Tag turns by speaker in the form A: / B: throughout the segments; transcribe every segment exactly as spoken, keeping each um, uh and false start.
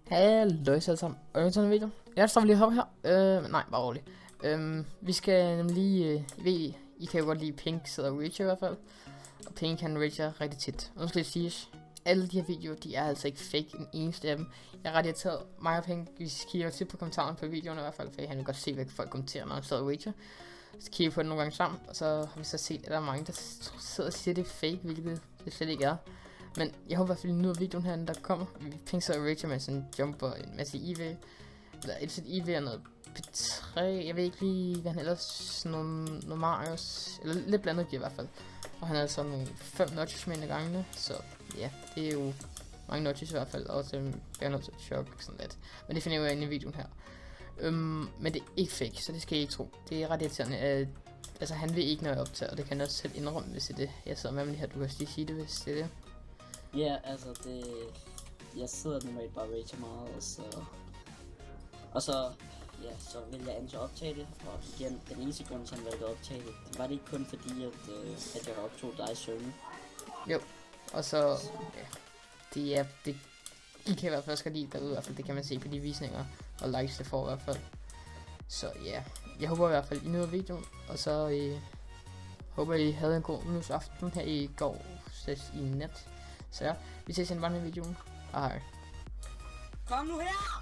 A: Hallo alle sammen, og jeg sådan en video. Jeg står lige hoppe her. Øh, nej, bare roligt. Øh, vi skal nemlig, øh, I ved, I kan jo godt lide Pink sidder og Rachel i hvert fald. Og Pink kan Rachel rigtig tit. Og nu skal jeg sige, alle de her videoer, de er altså ikke fake, en eneste af dem. Jeg har ret irriteret mig og Pink, vi kigger tit på kommentarerne på videoerne i hvert fald, for han kan godt se, hvad folk kommenterer, når han sidder og Rachel. Så kigger vi på det nogle gange sammen, og så har vi så set, at der er mange, der sidder og siger, at det er fake, hvilket det slet ikke er. Men jeg håber i hvert fald, at I nyder videoen her, der kommer. Vi Pink så Rachel med sådan en jumper, en masse I V. Eller et sæt I V og noget P tre. Jeg ved ikke lige, hvad han ellers... Nogle, nogle Marius. Eller lidt blandet giver i hvert fald. Og han havde sådan nogle fem notches med en af gangene. Så ja, det er jo mange notches i hvert fald. Og så bliver nødt til at chokke sådan lidt. Men det finder jeg jo inde i videoen her. Um, men det er ikke fake, så det skal I ikke tro. Det er ret irriterende. Uh, altså han vil ikke, når jeg optager. Og det kan jeg også selv indrømme, hvis det er det. Jeg sidder med ham lige her. Du kan også lige sige det, hvis det er det.
B: Ja, yeah, altså det... Jeg sidder normalt bare Rachel meget, og så... Og så... Ja, så vil jeg altså optage det, og igen, den eneste grund til, at han valgte at optage det, det var det ikke kun fordi, at, øh, at jeg optog dig i søvne.
A: Jo, og så... Ja, det er... Det, I kan i hvert fald også lide derude, i hvert fald, det kan man se på de visninger og likes, det får i hvert fald. Så ja, jeg håber i hvert fald, I nyder videoen, og så... Øh, håber, I havde en god nyhedsaften her i går, i nat. Så ja, vi ses i en anden video. Og hej.
B: Kom nu her!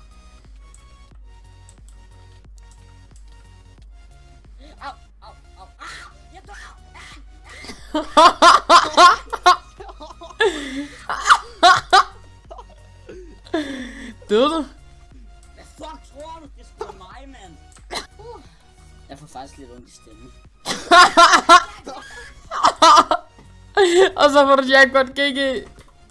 B: Au, au, au, au! Jeg dør!
A: Døde du?
B: Hvad fuck tror du? Det er sgu mig, mand! Jeg får faktisk lidt ondt i stemmen.
A: Og så får du jackpot G G.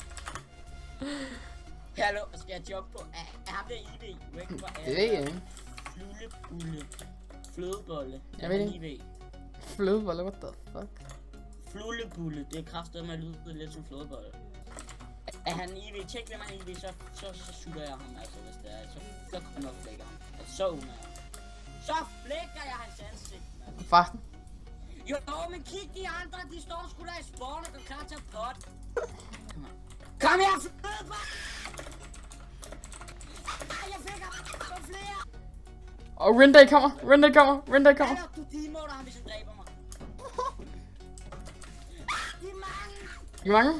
B: Hallo, skal jeg jobbe på? Er, er ham der I V? Det
A: ved jeg ikke.
B: Flulebulle. Flødebolle.
A: Jeg ved ikke. Flødebolle, what the fuck?
B: Flulebulle, det er kraftigt med at lyde lidt som flødebolle. Er han I V? Tjek hvem han I V, så, så, så sutter jeg ham altså, hvis det er. Så, så kan jeg nok flække ham. Altså, så umager. Så flækker jeg hans ansigt, mand.
A: Farten.
B: Jo, men kig de andre, de står sgu da i spawn og går klar til at pot. Kom her, flødebolle! Jeg fik ham for flere!
A: Og Renday kommer, Renday kommer, Renday kommer.
B: Eller du demoter ham, hvis han dræber mig. De er mange!
A: I mange?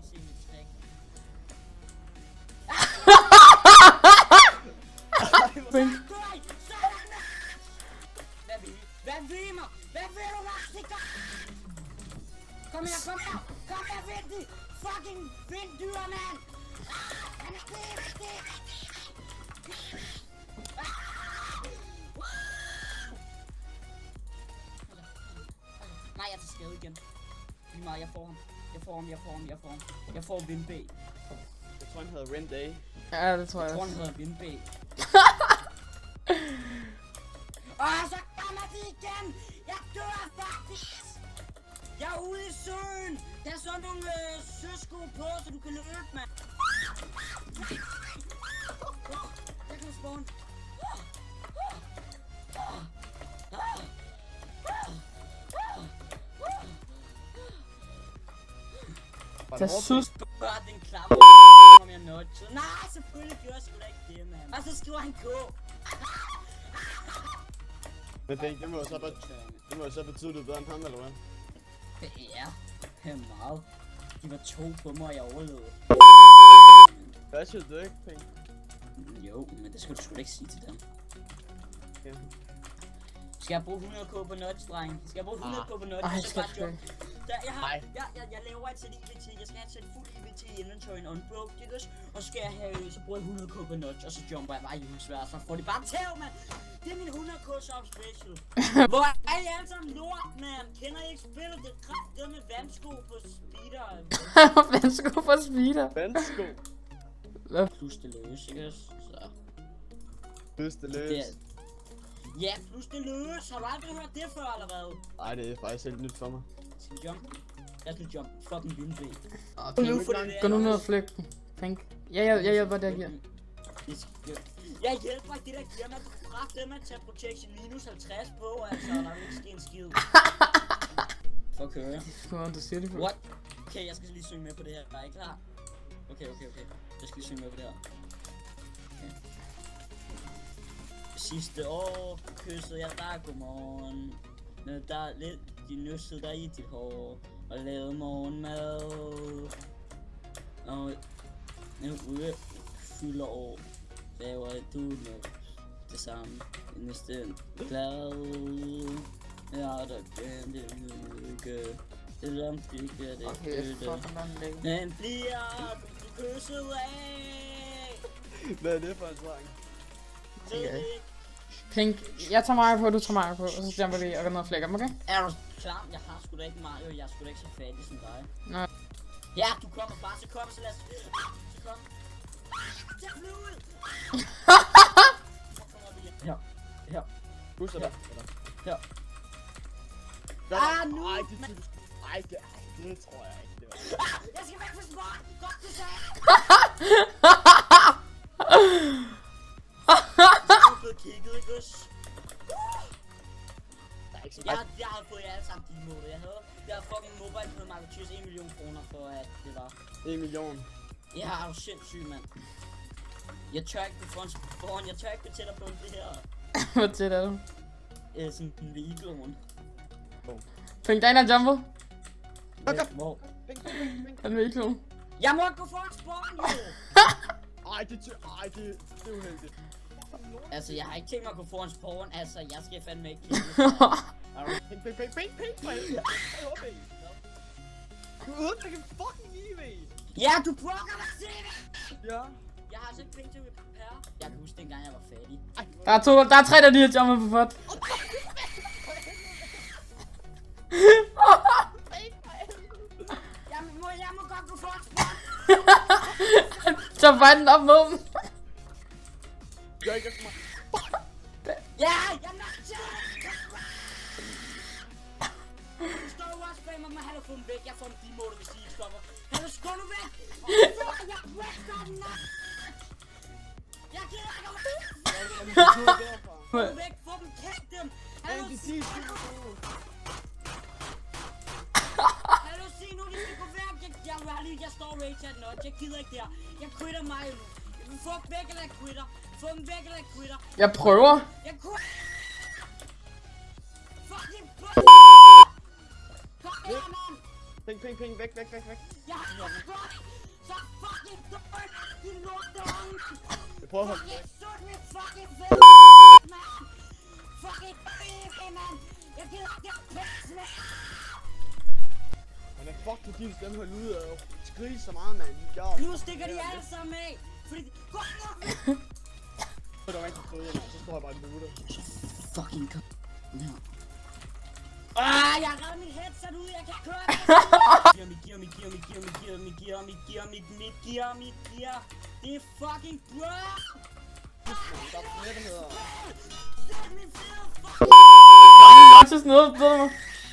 B: Hvad vil I? Hvad vil I mig? Hvad vil du, Rastika? Kom her, kom her! Kom her, Vindy! Fucking vinddyr, mand! Han er det, det, nej, jeg tager skade igen. Lige meget, jeg får ham. Jeg får ham, jeg får ham, jeg får ham. Jeg får Vindbæ.
C: Jeg tror han hedder Renday.
A: Ja, det tror jeg
B: Jeg tror
A: også.
B: han hedder Vindbæ. Åh, så kommer de igen! Jeg dør faktisk! Jeg er ude i søen! Der er sådan nogle øh, søsko på, så du kan løbe, mand! Jeg kan spawn.
A: Jeg synes...
B: Bare den klappe om jeg nudgede. Nej, selvfølgelig gjorde jeg sgu da ikke det, mand. Og så skriver han K.
C: Men det, det må jo så bare, det må jo så betyde, at du er bedre end ham, eller hvad?
B: Ja, det er meget. De var to på mig, og jeg overlevede.
C: Hvad synes du ikke, Pink?
B: Jo, men det skulle du sgu da ikke sige til dem.
C: Ja.
B: Skal jeg bruge hundrede k på nudge, dreng? Skal jeg bruge hundrede k på nudge?
A: Ej,
B: så
A: skal
B: bare
A: du
B: jump. Der, jeg, har,
C: Nej.
B: jeg, jeg, jeg laver et sæt I V T. Jeg skal have et sæt fuld I V T i inventory og unbroke, ikke? Og så skal jeg have, så bruger jeg hundrede k på nudge, og så jumper jeg bare i hulsvær, så får de bare tæv, mand! Det er min hundrede k shop special. Hvor er I alle sammen lort, mand? Kender I ikke spillet? Det er kraftigt med vandsko på speeder.
A: Vandsko på speeder.
C: Vandsko.
B: Plus det løs, ikke? Så.
C: Plus det løs.
B: Ja, plus det løs. Har du aldrig hørt det før, eller hvad?
C: Nej, det er faktisk helt nyt for mig.
B: Skal vi jump? Lad os nu jump. Fucking Vindbæ.
A: Okay, gå nu ned og flæk den. Pink. Ja, jeg, jeg hjælper det, jeg giver.
B: Jeg hjælper ikke det, der giver mig. Du kan dem at tage protection minus halvtreds på, altså. Der vil ikke ske en skid. Fuck, hører jeg.
A: Hvordan du siger det på?
B: What? Okay, jeg skal lige synge med på det her. Er I klar? Okay, okay, okay. Jeg skal lige synge med på det her. Okay. Sidste år kyssede jeg dig godmorgen. Med dig lidt, de nussede dig i dit hår. Og lavede morgenmad. Og en uge fylder år. Laver du noget det samme. En næsten glad. Ja, der kan det lykke. Selvom det ikke er det kødte. Men bliver du kysset af?
C: Hvad er det for en sang?
A: Okay. Pink, jeg tager Mario på, du tager Mario på, og så jumper vi og gør noget flækker, okay?
B: Er du klar? Jeg har sgu da ikke Mario, jeg er sgu da ikke så fattig som dig.
A: Nej.
B: Ja, du kommer bare, så kom, så lad os... Så kom. Tag flyet! Her, her,
C: Husk dig der.
B: her.
C: Ej,
B: Ah, nu!
C: Ej, det synes Ej, det, ej, det tror jeg ikke, det var.
B: Ah, jeg skal væk fra sport! Godt, du sagde! Du er blevet kigget, ikke også?
C: Der er ikke så
B: Jeg, jeg har fået jer alle sammen de måder, jeg havde. Jeg har fucking mobile på Marco Tyrs en million kroner for at det var.
C: en million.
B: Jeg er jo sindssyg, mand. Jeg tør ikke gå foran foran, jeg tør ikke gå tættere på det her.
A: Hvor tæt er du?
B: Øh, sådan en vehicle.
A: Pink, der er en, der jumper.
B: Hvor?
C: Ping, ping, ping, ping.
A: Han vil ikke klone.
B: Jeg må ikke gå foran spawn, jo!
C: Ej, det er Ej, det, det er uheldigt.
B: Altså, jeg har ikke tænkt mig at gå foran spawn, altså, jeg skal fandme ikke.
C: Ping, ping, ping, ping, ping, for helvede. Jeg håber ikke. Du ødelægger fucking E V.
B: Ja, du brokker mig, se det!
C: Ja.
B: Jeg har altså ikke penge til at repair. Jeg kan huske dengang, jeg var fattig.
A: Der er to, der er tre, der lige har jumpet på fod.
B: Jeg må, jeg må godt gå foran spawn.
A: Så bare den op mod dem.
C: Jeg er ikke så meget.
B: Ja, jeg er nok til Du står jo også bag mig, men han har fået dem væk. Jeg får dem demotet, hvis de ikke stopper. Han er sgu nu væk! Jeg wrecker den nok! Jeg gider ikke at væk! Få dem væk, få dem, kæk dem! Hallo, sig Hallo, sig nu, de skal gå væk! Jeg, jeg, jeg, jeg står rage chat nok, jeg gider ikke der. Jeg quitter mig nu. Få dem væk, eller jeg quitter. Få dem væk, eller jeg quitter.
A: Jeg prøver.
B: Jeg quitter! Fucking pussy! Kom her, mand!
C: Ping, ping, ping, væk, væk, væk, væk.
B: Jeg har fuck! Så fucking dårligt, din lorteunge!
C: Jeg prøver at holde
B: Fucking sut mit fucking fed, mand! Fucking baby, mand! Jeg gider ikke at pisse, mand!
C: Men fuck, du din stemme holde ud og skrige så meget, mand.
B: Nu stikker de alle sammen af! Fordi de... Gå nu!
C: Det var rigtig fået, mand. Så står jeg bare en minutter.
B: Fucking kom. Ja. Ah, jeg har reddet mit headset ud, jeg kan køre det! Giver mig, giver mig, giver mig, giver mig, giver mig, giver mig, giver mig, mit, giver mig, giver. Det er fucking bro!
C: Der er flere, der hedder...
B: Sæt min fede fuck!
A: Hvor mange notches nåede du mig?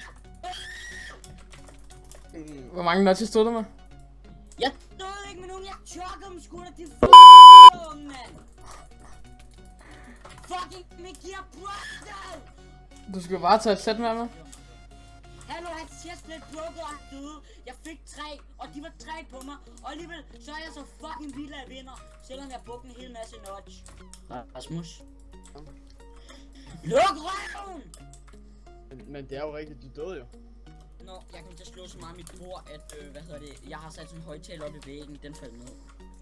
A: Hvor mange notches stod du med?
B: Jeg stod ikke med nogen, jeg chokkede dem sgu da, de fucking unge, mand! Fucking mit gear brother!
A: Du skal bare tage et sæt med mig.
B: Hallo, hans chestplate broke, og han døde. Jeg fik tre, og de var tre på mig. Og alligevel, så er jeg så fucking vild, at jeg vinder. Selvom jeg brugte en hel masse notch. Rasmus. Luk røven!
C: Men, men det er jo rigtigt, du døde jo.
B: Nå, jeg kom til at slå så meget mit bord, at, øh, hvad hedder det, jeg har sat sådan en højtaler op i væggen, den faldt ned.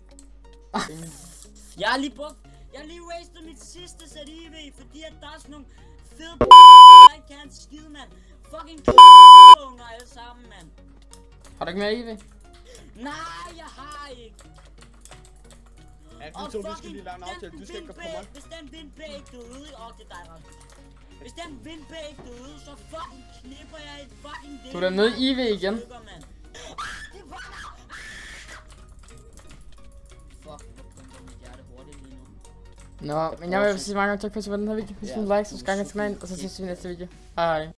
B: Jeg har lige brugt, jeg har lige wasted mit sidste sæt I V, fordi at der er sådan nogle fede der ikke kan en skid, mand. Fucking unger alle sammen, mand.
A: Har du ikke mere I V?
B: Nej, jeg har ikke.
C: Ja, du to, vi skal lige lave en aftale. Du skal ikke gå på mig.
B: Hvis den vindbæg ikke døde, åh, det er dig, Rasmus. Hvis den vindbæg ikke døde, så fucking knipper jeg et fucking vind.
A: Du er da nede i I V igen.
B: Fuck, hvor pumper mit hjerte hurtigt lige nu.
A: Nå, men jeg vil sige mange gange tak for at se på den her video. Hvis du like, så skal jeg til kanalen, og så ses vi i næste video. Hej.